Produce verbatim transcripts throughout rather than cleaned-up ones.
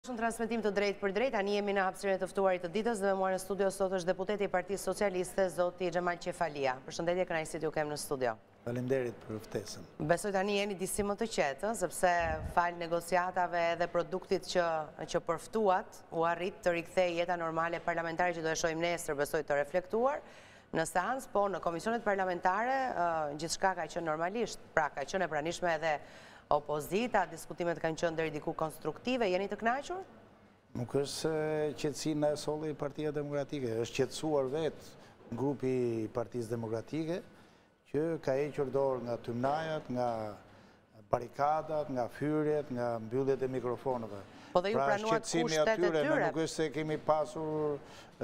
Në transmetim të drejt për drejt, tani jemi në hapësirën e të ftuarit të ditës dhe me mua në studio sot është deputeti i Partisë Socialiste, zoti Xhemal Qefalia. Përshëndetje, kënaqësi t'ju kem në studio. Faleminderit për ftesën. Besoj tani jeni disi më të qetë, sepse fal negociatave dhe produktit që që përftuat, u arrit të rikthej jeta normale parlamentare që do e shohim nesër, besoj të reflektuar në seancë, po në komisionet parlamentare gjithçka ka qenë normalisht, pra ka qenë e pranishme edhe opozita, diskutimet kanë qenë deri diku konstruktive, jeni të kënaqur? Nuk është se qetësinë e solli Partia Demokratike, është qetësuar vetë grupi i Partisë Demokratike që ka hequr dorë nga tymnajat, nga barikadat, nga fyrjet, nga mbylljet e mikrofoneve. Po dhe ju pranuat kushtet e tyre? Nuk është se kemi pasur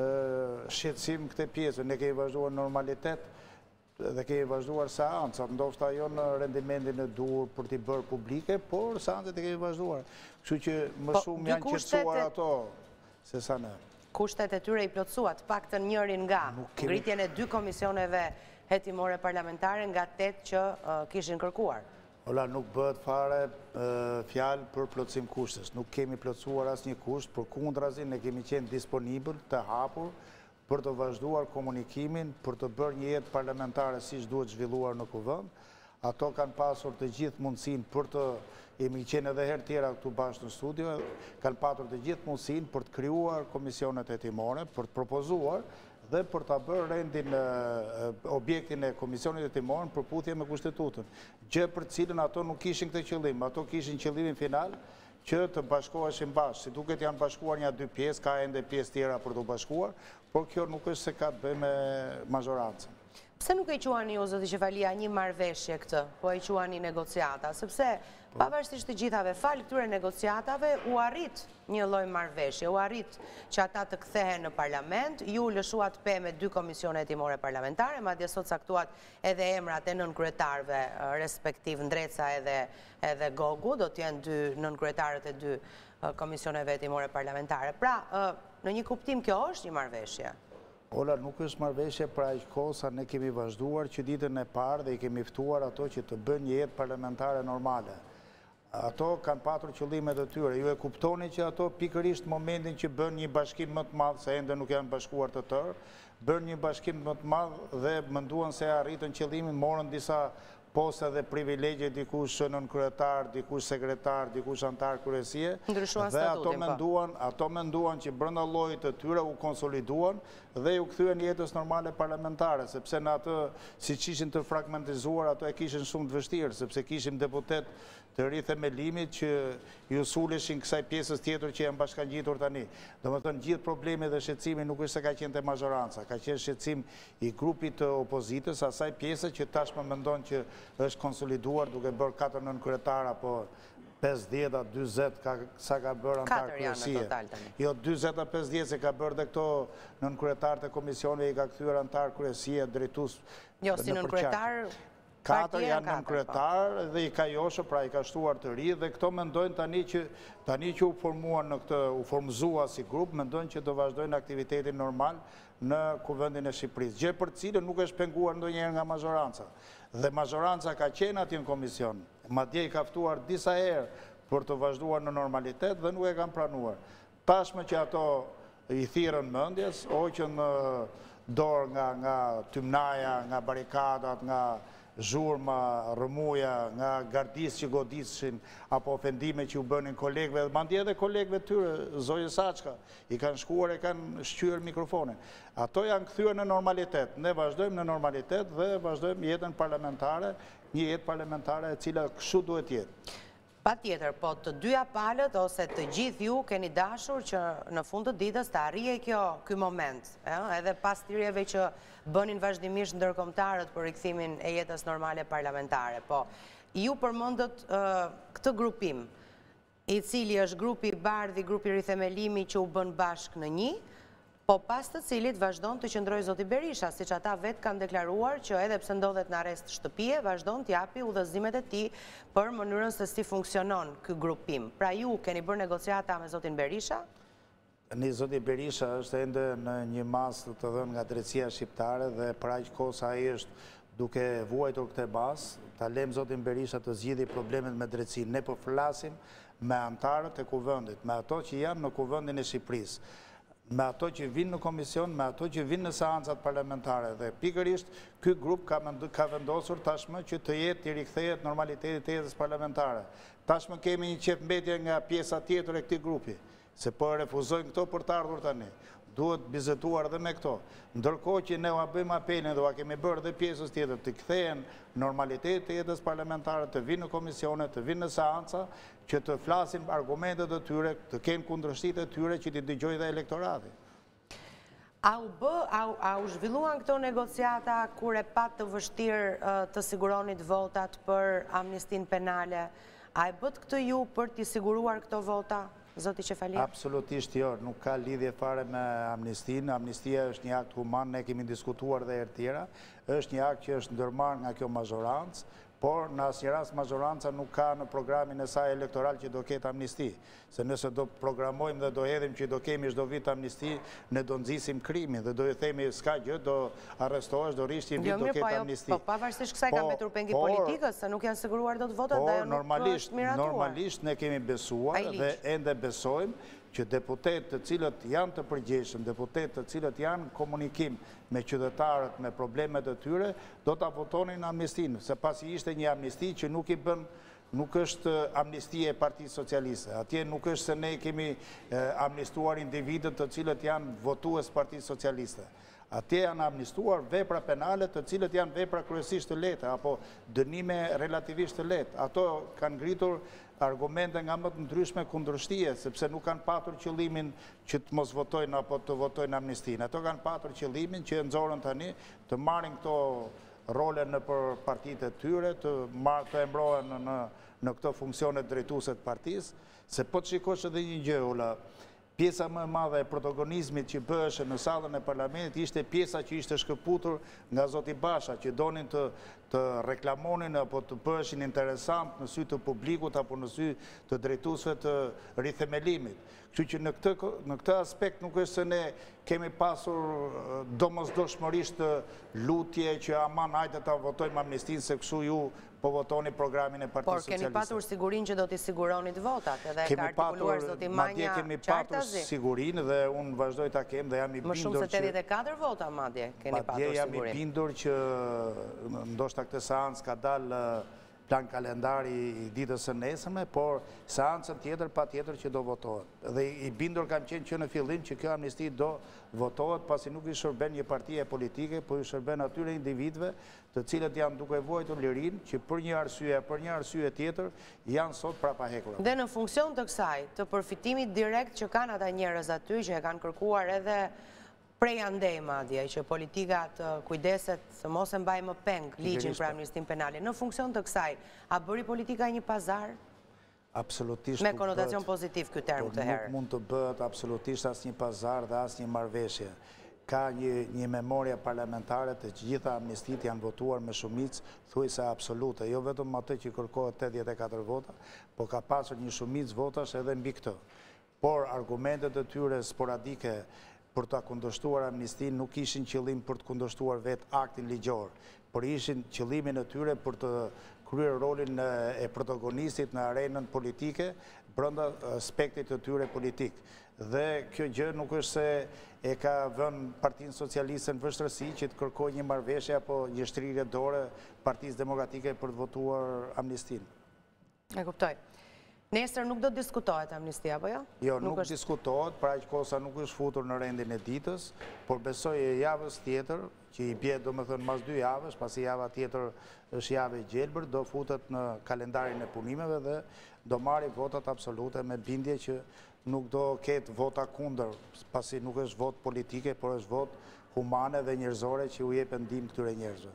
shqetësim këtë pjesë, ne kemi vazhduar normalitet dhe kemi vazhduar seancat, ndoshta jo në rendimentin e duhur për t'i bërë publike, por seancet e kemi vazhduar. Kështu që më shumë janë qetësuar ato se sa ne. Kushtet e tyre i plotësuat, paktën njërin nga ngritjen e dy komisioneve hetimore parlamentare nga tetë që kishin kërkuar. Ola, nuk bëhet fare fjalë për plotësim kushtesh. Nuk kemi plotësuar asnjë kusht, përkundrazi ne kemi qenë disponibël të hapur për të vazhduar komunikimin, për të bërë një jetë parlamentare si që duhet zhvilluar në kuvend. Ato kanë pasur të gjithë mundësin për të, jemi qenë edhe herë tjera këtu bashkë në studio, kanë patur të gjithë mundësin për të krijuar komisionet hetimore, për të propozuar dhe për të bërë rendin objektin e komisionit hetimore në përputhje me kushtetutën. Gjë për cilën ato nuk kishin këtë qëllim, ato kishin qëllimin final që të bashkoheshin bashkë. Si duket janë bashkuar një dy pjesë, ka ende pjesë tjera për të bashkuar, por kjo nuk është se ka të bëjë me majorancën. Pse nuk e quani ju, zoti Qefalia, një marrëveshje këtë, po e quani negociata? Sepse pavarësisht të gjithave fal këtyre negociatave u arrit një lloj marrëveshje, u arrit që ata të kthehen në parlament, ju lëshuat pe me dy komisione hetimore parlamentare, madje sot caktuat edhe emrat e nënkryetarëve respektiv Ndreca edhe edhe Gogu, do të jenë dy nënkryetarët e dy komisioneve hetimore parlamentare. Pra, në një kuptim kjo është një marrëveshje. Ola, nuk është marrëveshje pra aq kohë sa ne kemi vazhduar që ditën e parë dhe i kemi ftuar ato që të bëjnë një jetë parlamentare normale. Ato kanë patur qëllimet e tyre. Ju e kuptoni që ato pikërisht momentin që bën një bashkim më të madh, se ende nuk janë bashkuar të tërë, bën një bashkim më të madh dhe menduan se arritën qëllimin, morën disa poste dhe privilegje, dikush nënkryetar, dikush sekretar, dikush antar kryesie, dhe ato menduan, ato menduan që brenda llojit të tyre u konsoliduan dhe u kthyen jetës normale parlamentare, sepse në atë siç ishin të fragmentizuar, ato e kishin shumë të vështirë, sepse kishim deputet të ri themelimit që ju suleshin kësaj pjesës tjetër që janë bashkangjitur tani. Domethënë gjithë problemi dhe shqetësimi nuk është se ka qenë te majoranca, ka qenë shqetësim i grupit të opozitës, asaj pjese që tashmë mendon që është konsoliduar duke bërë katër nënkryetar apo pesëdhjetë a dyzet sa ka bërë antar kryesie. Jo dyzet a pesëdhjetë se ka bërë dhe këto nënkryetar të komisione i ka kthyer antar kryesie drejtues. Jo si nënkryetar Katër janë nënkryetar dhe i ka joshë, pra i ka shtuar të ri dhe këto mendojnë tani që tani që u formuan në këtë, u formzua si grup, mendojnë që do vazhdojnë aktivitetin normal në kuvendin e Shqipërisë. Gjë për cilën nuk është penguar ndonjëherë nga majoranca. Dhe majoranca ka qenë aty në komision, madje i ka ftuar disa herë për të vazhduar në normalitet dhe nuk e kanë pranuar. Tashmë që ato i thirrën mendjes, hoqën dorë nga nga tymnaja, nga barikadat, nga zhurma, rëmuja, nga gardis që godishin, apo ofendime që u bënin kolegëve, mandje edhe kolegëve tyre, Zoje Saçka, i kanë shkuar e kanë shqyer mikrofonin. Ato janë kthyer në normalitet. Ne vazhdojmë në normalitet dhe vazhdojmë jetën parlamentare, një jetë parlamentare e cila kështu duhet jetë. Pa tjetër, po të dyja palët ose të gjithë ju keni dashur që në fund të ditës të arrije kjo ky moment, edhe pas thirrjeve që bënin vazhdimisht ndërkombëtarët për rikthimin e jetës normale parlamentare. Po, ju përmendët këtë grupim, i cili është grupi i bardhë, grupi i rithemelimi që u bën bashkë në një, po pas të cilit vazhdon të qëndrojë zoti Berisha, siç ata vetë kanë deklaruar që edhe pse ndodhet në arrest shtëpie, vazhdon të japi udhëzimet e tij për mënyrën se si funksionon ky grupim. Pra ju keni bërë negociata me zotin Berisha? Një zoti Berisha është ende në një masë të dhënë nga drejtësia shqiptare dhe për aq kohë sa ai është duke vuajtur këtë bazë, ta lem zotin Berisha të zgjidhë problemet me drejtsinë. Ne po flasim me antarët e kuvendit, me ato që janë në kuvendin e Shqipërisë, me ato që vinë në komision, me ato që vinë në seancat parlamentare. Dhe pikërisht, ky grup ka, ka vendosur tashmë që të jetë të rikthehet normaliteti të jetës parlamentare. Tashmë kemi një qefmbetje nga pjesa tjetër e këtij grupi, se po refuzojnë këto për të ardhur tani. Duhet bizetuar dhe me këto. Ndërkohë që ne ua bëjmë apelin dhe ua kemi bërë dhe pjesës tjetër të kthehen normalitet të jetës parlamentare, të vinë në komisione, të vinë në seanca, që të flasin argumentet e tyre, të kenë kundërshtitë e tyre që t'i dëgjojë dhe elektorati. A u bë, a u zhvilluan këto negociata kur e pat të vështirë të siguronit votat për amnistin penale? A e bët këtë ju për t'i siguruar këto vota? Zoti Qefalia? Absolutisht jo, nuk ka lidhje fare me amnistin. Amnistia është një akt human, ne kemi diskutuar dhe herë tjera. Është një akt që është ndërmarrë nga kjo majorancë, por në asnjë rast majoranca nuk ka në programin e saj elektoral që do ketë amnisti. Se nëse do programojmë dhe do hedhim që do kemi çdo vit amnisti, ne do nxisim krimin dhe do i themi s'ka gjë, do arrestohesh, do rish një vit do ketë amnisti. Po pavarësisht kësaj ka mbetur pengi politikës, se nuk janë siguruar dot votat dhe ajo nuk është miratuar. Normalisht ne kemi besuar dhe ende besojmë që deputet të cilët janë të përgjegjshëm, deputet të cilët janë komunikim me qytetarët, me problemet e tyre, do ta votonin amnistin, se pasi ishte një amnisti që nuk i bën, nuk është amnistia e Partisë Socialiste. Atje nuk është se ne kemi amnistuar individët të cilët janë votues Partisë Socialiste. Atje janë amnistuar vepra penale të cilët janë vepra kryesisht të lehta apo dënime relativisht të lehta. Ato kanë ngritur argumente nga më të ndryshme kundërshtie, sepse nuk kanë patur qëllimin që të mos votojnë apo të votojnë amnistin. Ato kanë patur qëllimin që e nxorën tani të marrin këto role në për partitë e tyre, të embrohen në këto funksionet drejtuese të partisë, se po të shikosh edhe një gjë, Ula, pjesa më e madhe e protagonizmit që bëheshe në sallën e parlamentit ishte pjesa që ishte shkëputur nga zoti Basha, që donin të, të reklamonin apo të bëheshin interesant në sy të publikut apo në sy të drejtuesve të rithemelimit. Kështu që në këtë, në këtë aspekt nuk është se ne kemi pasur domosdoshmërisht lutje që aman hajde ta votojmë amnistin se kështu ju po votoni programin e Partisë Socialiste. Por keni patur sigurin që do t'i siguronit votat, edhe ka artikuluar zoti Manja Qartazi? Kemi patur sigurin dhe unë vazhdoj ta kem dhe jam i bindur që... Më shumë se tetëdhjetë e katër vota, madje, keni patur sigurin. Madje jam i bindur që ndoshta këtë seancë ka dalë plan kalendari i ditës së nesërme, por seancën tjetër pa tjetër që do votohet. Dhe i bindur kam qenë që në fillim që kjo amnisti do votohet, pasi nuk i shërben një partije politike, po i shërben atyre individëve të cilët janë duke vuajtur lirin, që për një arsye, për një arsye tjetër, janë sot prapahekur. Dhe në funksion të kësaj, të përfitimit direkt që kanë ata njerëz aty, që e kanë kërkuar edhe prej andej madje, që politika të kujdeset së mos e mbaj më peng ligjin për amnistin penale. Në funksion të kësaj, a bëri politika një pazar? Absolutisht. Me konotacion pozitiv këtë term të herë. Nuk mund të bëhet absolutisht as një pazar dhe as një marveshje. Ka një memoria parlamentare të që gjitha amnistit janë votuar me shumicë thuajse absolute. Jo vetëm atë që kërkohet tetëdhjetë e katër vota, po ka pasur një shumicë votash edhe mbi këtë. Por argumentet e tyre sporadike për të kundërshtuar amnistin nuk ishin qëllim për të kundërshtuar vetë aktin ligjor, por ishin qëllimin e tyre për të kryer rolin e protagonistit në arenën politike brenda aspektit të tyre politik. Dhe kjo gjë nuk është se e ka vënë Partinë Socialiste në vështirësi që të kërkojë një marrëveshje apo një shtrirje dore Partisë Demokratike për të votuar amnistin. E kuptoj. Nesër nuk do të diskutohet amnistia, apo jo? Jo, nuk diskutohet, pra që kosa nuk është futur në rendin e ditës, por besoj e javës tjetër, që i bje do më thënë mas dy javës, pasi java tjetër është javë e gjelbër, do futet në kalendarin e punimeve dhe do marri votat absolute me bindje që nuk do ketë vota kunder, pasi nuk është vot politike, por është vot humane dhe njerëzore që u jepen ndihmë këtyre njerëzve.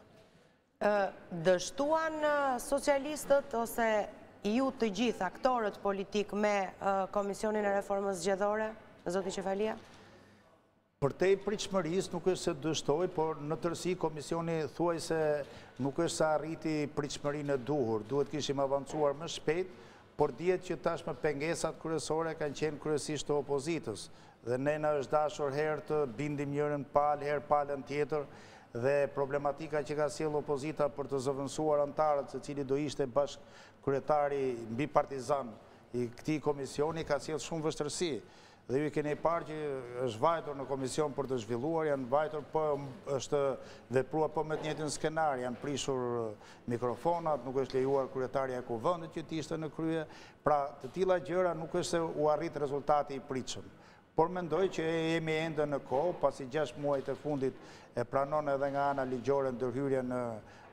Dështuan socialistët ose ju të gjithë aktorët politik me Komisionin e Reformës Zgjedhore, zoti Qefalia? Për te i pritshmërisë nuk është se dështoj, por në tërsi komisioni thuaj se nuk është se arriti pritshmërinë e duhur. Duhet kishim avancuar më shpejt, por dihet që tashmë pengesat kryesore kanë qenë kryesisht të opozitës. Dhe ne na është dashur herë të bindim njërën palë, herë palën tjetër, dhe problematika që ka sjellë opozita për të zëvendësuar antarët se cili do ishte bashkëkryetari mbi partizan i këtij komisioni ka sjellë shumë vështirësi. Dhe ju keni parë që është vajtur në komision për të zhvilluar, janë vajtur për është vepruar për me të njëjtin skenar, janë prishur mikrofonat, nuk është lejuar kryetaria e kuvendit që të ishte në krye, pra të tilla gjëra nuk është se u arrit rezultati i pritshëm. Por mendoj që jemi ende në kohë, pasi gjashtë muajt e fundit e pranon edhe nga ana ligjore ndërhyrje në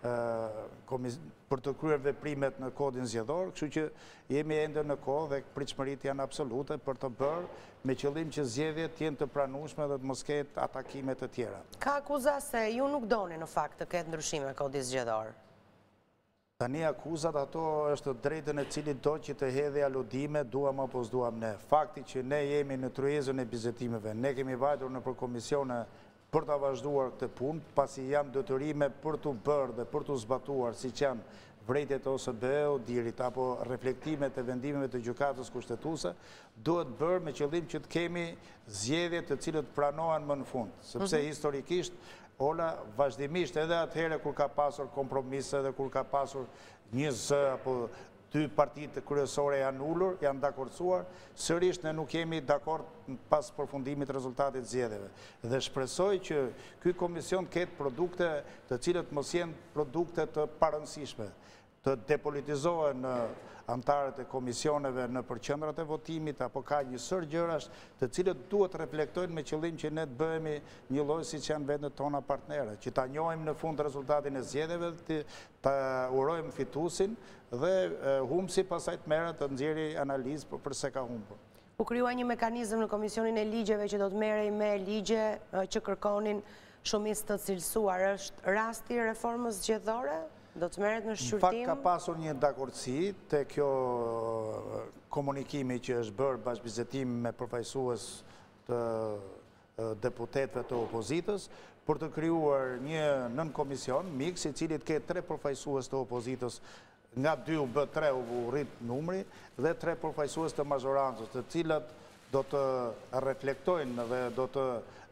për të kryer veprimet në kodin zgjedhor, kështu që jemi ende në kohë dhe pritshmëritë janë absolute për të bërë me qëllim që zgjedhjet jenë të pranueshme dhe të mos ketë atakime të tjera. Ka akuza se ju nuk doni në fakt të ketë ndryshime kodi zgjedhor. Tani akuzat ato është drejtën e cili do që të hedhë aludime, duam apo s'duam ne. Fakti që ne jemi në tryezën e bizetimeve, ne kemi vajtur në përkomisione për të vazhduar këtë punë, pasi janë detyrime për të bërë dhe për të zbatuar, si që janë vërejtjet O S B-u, dirit, apo reflektimet e vendimeve të gjykatës kushtetuese, duhet bërë me qëllim që të kemi zgjedhje të cilët pranohen më në fund. Sepse historikisht, Ola, vazhdimisht edhe atëhere kur ka pasur kompromise dhe kur ka pasur një zë apo dy partitë kryesore janë ullur, janë dakordsuar, sërish ne nuk jemi dakord pas përfundimit rezultatit zgjedhjeve. Dhe shpresoj që ky komision ketë produkte të cilët mos jenë produkte të parëndësishme, të depolitizohen antarët e komisioneve në përqendrat e votimit, apo ka një sër gjërash të cilët duhet reflektojnë me qëllim që ne të bëhemi një lloj siç janë vendet tona partnere, që ta njohim në fund rezultatin e zgjedhjeve, ta urojmë fituesin dhe humbsi pasaj të merret të nxjerrë analizë për pse ka humbur. U krijuar një mekanizëm në Komisionin e Ligjeve që do të merrej me ligje që kërkonin shumicë të cilësuar. Është rasti i reformës zgjedhore? Do të merret në shqyrtim? Në fakt ka pasur një dakordsi te kjo komunikimi që është bërë bashkëbizetim me përfaqësues të deputetëve të opozitës për të krijuar një nën komision miks i cili të ketë tre përfaqësues të opozitës, nga dy u bë tre u rrit numri dhe tre përfaqësues të mazhorancës, të cilat do të reflektojnë dhe do të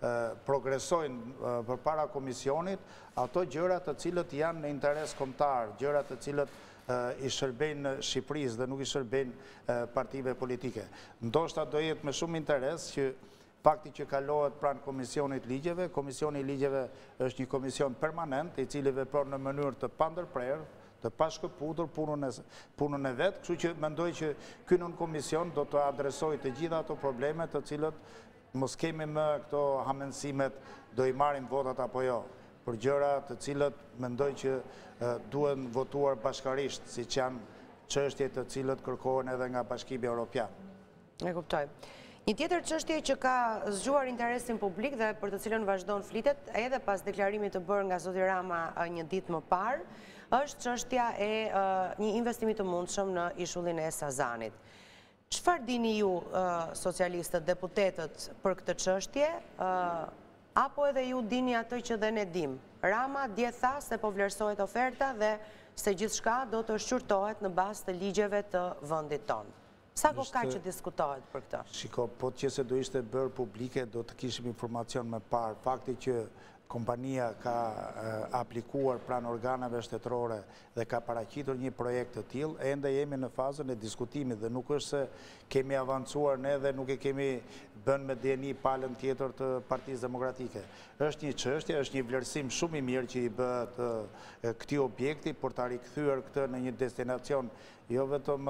progresojnë përpara komisionit ato gjërat të cilët janë në interes kombëtar, gjërat të cilët i shërbejnë Shqipërisë dhe nuk i shërbejnë partive politike. Ndoshta do jetë me shumë interes që fakti që kalohet pranë Komisionit Ligjeve, Komisioni i Ligjeve është një komision permanent i cili vepron në mënyrë të pandërprerë, të pashkëputur punën e vetë, kështu që mendoj që ky nën komision do të adresojë të gjitha ato probleme të cilët mos kemi më këto hamendësimet do i marrim votat apo jo, për gjëra të cilët mendoj që duhen votuar bashkarisht, siç janë çështje të cilët kërkohen edhe nga Bashkimi Evropian. E kuptoj. Një tjetër çështje që ka zgjuar interesin publik dhe për të cilën vazhdon flitet edhe pas deklarimit të bërë nga zoti Rama një ditë më parë, është çështja e një investimi të mundshëm në ishullin e Sazanit. Çfarë dini ju, socialistët, deputetët, për këtë çështje, apo edhe ju dini atë që dhe ne dim? Rama dje tha se po vlerësohet oferta dhe se gjithçka do të shqyrtohet në bazë të ligjeve të vendit tonë. Sa ko ka që diskutohet për këtë? Shiko, po që se do ishte bërë publike, do të kishim informacion me parë. Fakti që kompania ka aplikuar pranë organeve shtetërore dhe ka paraqitur një projekt të tillë, ende jemi në fazën e diskutimit dhe nuk është se kemi avancuar ne dhe nuk e kemi bën me D N I palën tjetër të Partisë Demokratike. Është një çështje, është një vlerësim shumë i mirë që i bëhet këtij objekti për ta rikthyer këtë në një destinacion jo vetëm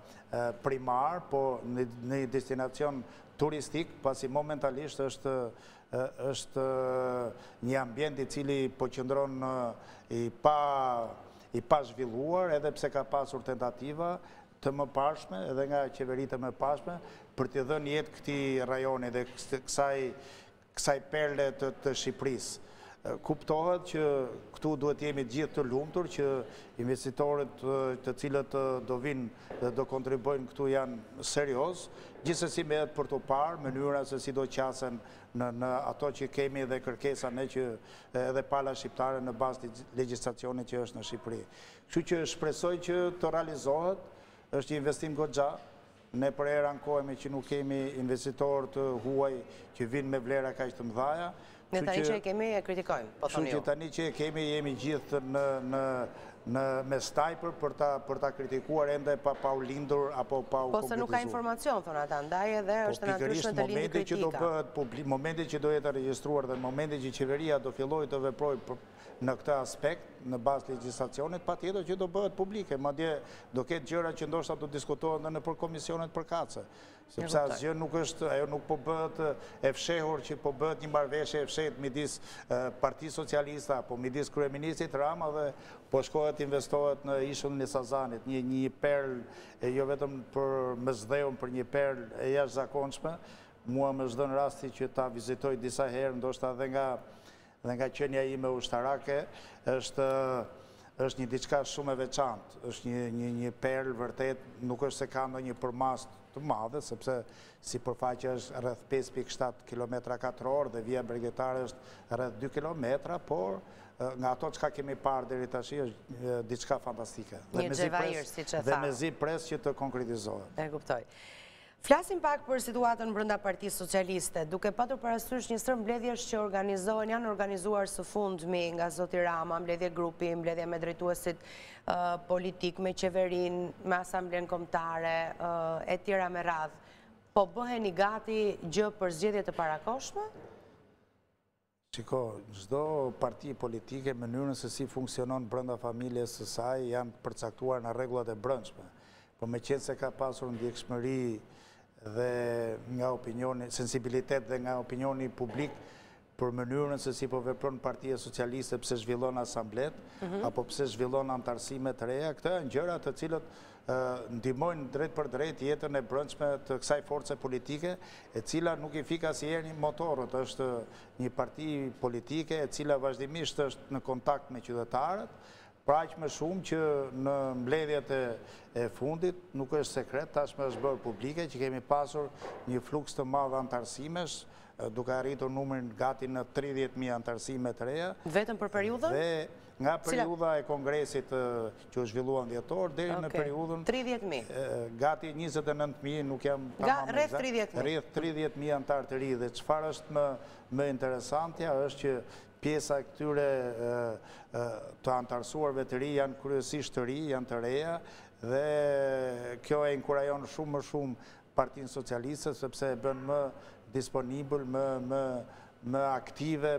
primar, po në një destinacion turistik, pasi momentalisht është është një ambient i cili po qëndron i pa zhvilluar, edhe pse ka pasur tentativa të mëparshme, edhe nga qeveritë të mëparshme, për t'i dhënë jetë këtij rajoni dhe kësaj perle të Shqipërisë. Kuptohet që këtu duhet jemi gjithë të lumtur, që investitorët të cilët do vinë dhe do kontribojnë këtu janë serioz, gjithsesi me edhe për të parë mënyra se si do qasen në ato që kemi dhe kërkesa ne që edhe pala shqiptare në bazë të legjislacionit që është në Shqipëri. Kështu që shpresoj që të realizohet, është një investim goxha. Ne për herë ankohemi që nuk kemi investitorë të huaj që vinë me vlera kaq të mëdha. Ne tani që e kemi e kritikojmë, po thoni ju. Kështu që tani që e kemi, jemi gjithë në në me stajpër për ta për ta kritikuar ende pa pa u lindur apo pa u Po se nuk ka informacion, thonë ata, ndaj edhe është natyrshme të lindë kritika. Që do bëhet publik, momenti që do jetë regjistruar dhe momenti që qeveria do fillojë të veprojë në këtë aspekt, në bazë legjislacionit, patjetër që do bëhet publike, madje do ketë gjëra që ndoshta do diskutohen edhe nëpër komisionet përkatëse. Sepse asgjë nuk është, ajo nuk po bëhet e fshehur që po bëhet një marrëveshje e fshehtë midis Partisë Socialiste apo midis kryeministit Rama dhe po shkohet investohet në ishullin e Sazanit, një një perlë jo vetëm për Mesdheun, për një perlë e jashtëzakonshme. Mua më s'don rasti që ta vizitoj disa herë, ndoshta edhe nga dhe nga qenia ime ushtarake, është është një diçka shumë e veçantë, është një një një perlë vërtet, nuk është se ka ndonjë përmas të madhe, sepse si përfaqe është rreth pesë pikë shtatë kilometra katror dhe vija Bregjetare është rreth dy kilometra, por nga ato çka kemi parë deri tash është diçka fantastike. Një xhevair, siç e tha. Dhe mezi pres që të konkretizohet. E kuptoj. Flasim pak për situatën brenda Partisë Socialiste, duke patur parasysh një stër mbledhjesh që organizohen, janë organizuar së fundmi nga zoti Rama, mbledhje grupi, mbledhje me drejtuesit politik, me qeverin, me asamblen kombëtare, e tjera me radhë. Po bëheni gati gjë për zgjedhje të parakoshme? Shiko, çdo parti politike, mënyrën se si funksionon brenda familjes së saj janë përcaktuar në rregullat e brendshme. Po meqense se ka pasur ndjekshmëri dhe nga opinioni, sensibilitet dhe nga opinioni publik për mënyrën se si po vepron Partia Socialiste, pse zhvillon asamblet, apo pse zhvillon antarësime të reja, këto janë gjëra të cilët ndihmojnë drejt për drejt jetën e brendshme të kësaj force politike, e cila nuk i fik asnjëherë një motorët, është një parti politike e cila vazhdimisht është në kontakt me qytetarët, pra aq më shumë që në mbledhjet e fundit, nuk është sekret, tashmë është bërë publike, që kemi pasur një fluks të madh antarësimesh, duke arritur numrin gati në tridhjetë mijë antarësime të reja. Vetëm për periudhën? Dhe nga periudha e kongresit që u zhvilluan dhjetor, deri në periudhën tridhjetë mijë. Gati njëzet e nëntë mijë, nuk jam tamam. Rreth tridhjetë mijë. Rreth tridhjetë mijë antarë të ri, dhe çfarë është më interesantja është që pjesa e këtyre të antarësuarve të ri janë kryesisht të ri, janë të reja, dhe kjo e inkurajon shumë më shumë Partinë Socialiste, sepse e bën më disponibël, më aktive,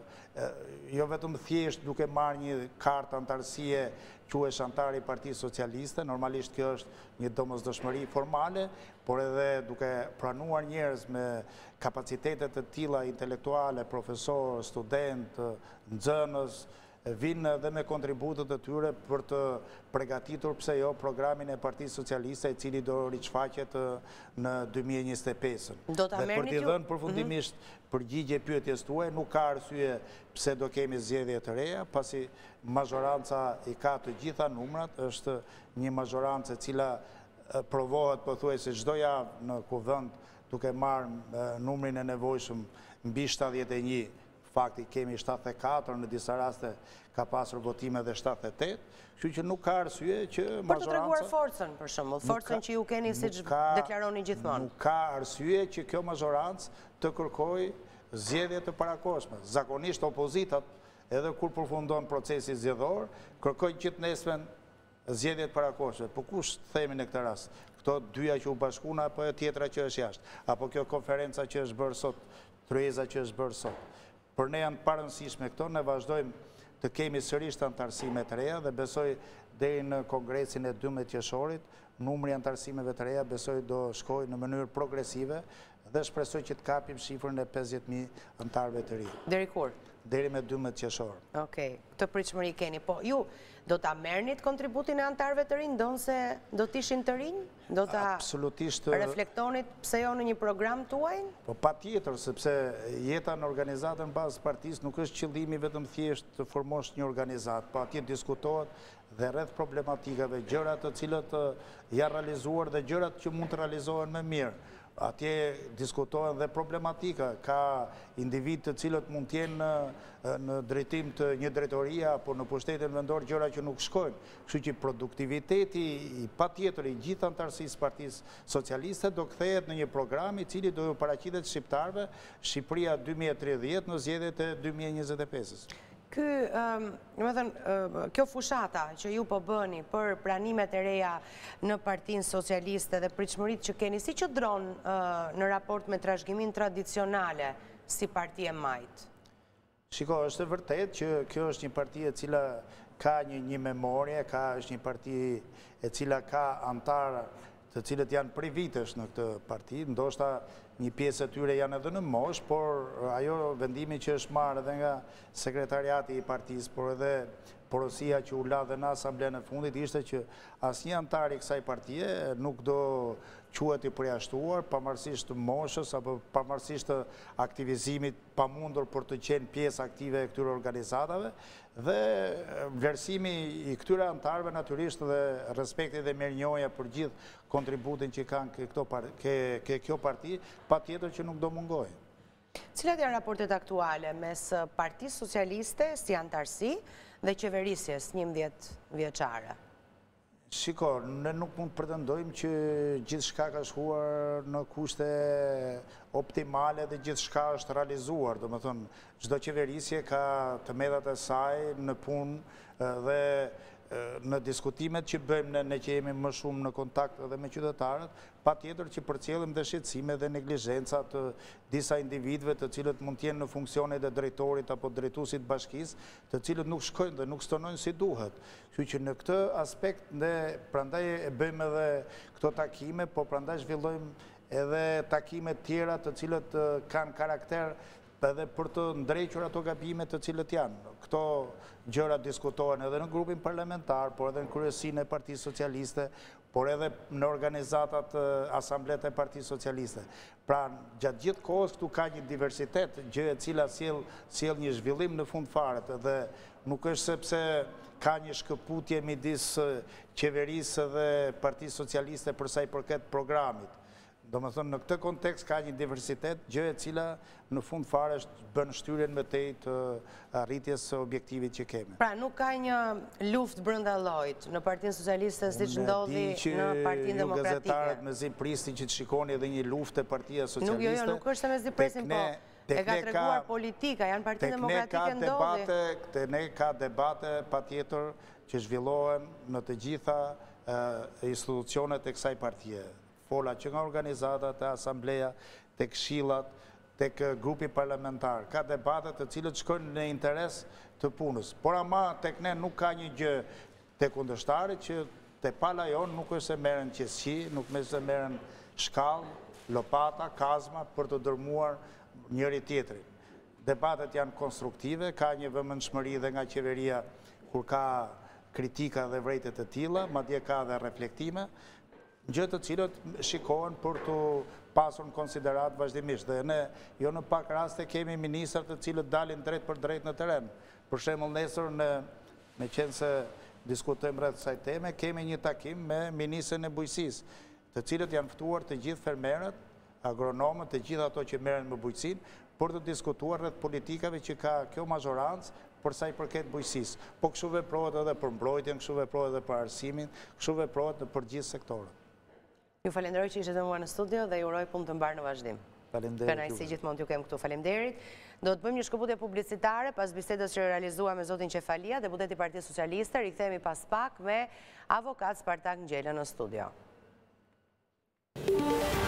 jo vetëm thjesht duke marrë një kartë antarësie quhesh antar i Partisë Socialiste, normalisht kjo është një domosdoshmëri formale, por edhe duke pranuar njerëz me kapacitetet të tilla intelektuale, profesor, student, nxënës, vinë edhe me kontributet e tyre për të përgatitur, pse jo, programin e Partisë Socialiste, i cili do riçfaqet në dy mijë e njëzet e pesë. Do ta merrni ju? Dhe për t'i dhënë përfundimisht përgjigje pyetjes tuaj, nuk ka arsye pse do kemi zgjedhje të reja, pasi mazhoranca i ka të gjitha numrat, është një mazhorancë e cila provohet pothuajse çdo javë në kuvend, duke marrë numrin e nevojshëm mbi shtatëdhjetë e një. Fakti kemi shtatëdhjetë e katër, në disa raste ka pasur votime dhe shtatëdhjetë e tetë, kështu që nuk ka arsye që majoranca... Për të treguar forcën, për shembull, forcën që ju keni siç deklaroni gjithmonë. Nuk ka arsye që kjo majorancë të kërkojë zgjedhje të parakoshme. Zakonisht opozitat, edhe kur përfundon procesi zgjedhor, kërkojnë gjithnesmen zgjedhje të parakoshme. Po kush themi në këtë rast? Këto dyja që u bashkuan apo tjetra që është jashtë, apo kjo konferenca që është bërë sot, tryeza që është bërë sot. Për ne janë parëndësishme këto, ne vazhdojmë të kemi sërish të antarësime të reja dhe besoj deri në kongresin e dymbëdhjetë qershorit, numri antarësimeve të reja besoj do shkojë në mënyrë progresive dhe shpresoj që të kapim shifrën e pesëdhjetë mijë antarëve të ri. Deri kur? Deri me dymbëdhjetë qershor. Okej, këtë pritshmëri keni. Po ju do ta merrnit kontributin e antarëve të rinj, ndonse do të ishin të rinj? Do ta Absolutisht reflektonit pse jo në një program tuaj? Po patjetër, sepse jeta në organizatën bazë partisë nuk është qëllimi vetëm thjesht të formosh një organizatë, po atje diskutohet dhe rreth problematikave, gjërat të cilët janë realizuar dhe gjërat që mund të realizohen më mirë. atje diskutohen dhe problematika, ka individ të cilët mund t'jenë në drejtim të një drejtoria apo në pushtetin vendor gjëra që nuk shkojnë. Kështu që produktiviteti i patjetër i gjithë antarësisë Partisë Socialiste do kthehet në një program i cili do ju paraqitet shqiptarëve Shqipëria dy mijë e tridhjetë në zgjedhjet e dy mijë e njëzet e pesës. Ky, më thënë, kjo fushata që ju po bëni për pranimet e reja në Partinë Socialiste dhe pritshmëritë që keni, si që dronë në raport me trashëgimin tradicionale si parti e majtë? Shiko, është e vërtet që kjo është një parti e cila ka një, një memorie, ka është një parti e cila ka antarë të cilët janë prej vitesh në këtë parti, ndoshta një pjesë e tyre janë edhe në mosh, por ajo vendimi që është marrë edhe nga sekretariati i partisë, por edhe porosia që u la dhe në asamblenë e fundit, ishte që asnjë antar i kësaj partie nuk do quhet i përjashtuar, pavarësisht të moshës apo pavarësisht të aktivizimit pamundur për të qenë pjesë aktive e këtyre organizatave, dhe vlerësimi i këtyre antarëve natyrisht dhe respekti dhe mirënjohja për gjithë kontributin që kanë ke kjo parti, patjetër që nuk do mungojë. Cilat janë raportet aktuale mes Partisë Socialiste si antarësi dhe qeverisjes njëmbëdhjetë vjeçare? Shiko, ne nuk mund të pretendojmë që gjithë shka ka shkuar në kushte optimale dhe gjithë shka është realizuar. Do më thënë, çdo qeverisje ka të medhat e saj në punë dhe në diskutimet që bëjmë ne, ne që jemi më shumë në kontakt edhe me qytetarët, pa tjetër që përcjellim dhe shqetësime dhe neglizhenca të disa individëve të cilët mund t'jenë në funksionet e drejtorit apo drejtuesit bashkisë, të cilët nuk shkojnë dhe nuk stonojnë si duhet. Kështu që në këtë aspekt ne prandaj e bëjmë edhe këto takime, po prandaj zhvillojmë edhe takime tjera të cilët kanë karakter edhe për të ndrequr ato gabimet të cilët janë. Këto gjëra diskutohen edhe në grupin parlamentar, por edhe në kryesinë e Partisë Socialiste, por edhe në organizatat asamblet e Partisë Socialiste. Pra, gjatë gjithë kohës këtu ka një diversitet, gjë e cila sjell një zhvillim në fund fare, dhe nuk është sepse ka një shkëputje midis qeverisë dhe Partisë Socialiste për sa i përket programit. Do më thënë, në këtë kontekst ka një diversitet, gjë e cila në fund fare është bën shtyrjen më tej të arritjes së objektivit që kemi. Pra, nuk ka një luftë brenda llojit në Partinë Socialiste siç ndodhi në Partinë Demokratike. Ju gazetarët me zi prisni që të shikoni edhe një luftë e Partia Socialiste. Nuk, jo, jo, nuk është se me zi prisni, po e ka treguar politika, janë Partinë Demokratike ndodhi. Te ne ka debate patjetër që zhvillohen në të gjitha institucionet e kësaj partie. Fola që nga organizatat e asambleja, të këshillat, të grupi parlamentar. Ka debatet të cilët shkojnë në interes të punës. Por ama tek ne nuk ka një gjë të kundështare që të pala jonë nuk është se merren qesqi, nuk është se merren shkallë, lopata, kazma për të dërmuar njëri tjetrin. Debatet janë konstruktive, ka një vëmendshmëri dhe nga qeveria kur ka kritika dhe vrejtjet të tilla, madje ka dhe reflektime, gjë të cilët shikohen për të pasur në konsiderat vazhdimisht. Dhe ne, jo në pak raste, kemi ministrat të cilët dalin drejt për drejt në teren. Për shembull, nesër, me qenë se diskutojmë rreth kësaj teme, kemi një takim me ministrin e bujqësisë, të cilët janë ftuar të gjithë fermerët, agronomët, të gjithë ato që merren me bujqësinë, për të diskutuar rreth politikave që ka kjo mazhorancë për sa i përket bujqësisë. Po kështu veprohet edhe për mbrojtjen, kështu veprohet edhe për arsimin, kështu veprohet për gjithë sektorët. Ju falenderoj që ishte me mua në studio dhe ju uroj punë të mbar në vazhdim. Faleminderit. Kënaqësi gjithmonë t'ju kem këtu. Faleminderit. Do të bëjmë një shkëputje publicitare pas bisedës që realizua me zotin Qefalia, deputeti i Partisë Socialiste. Rikthehemi pas pak me avokat Spartak Ngjela në studio.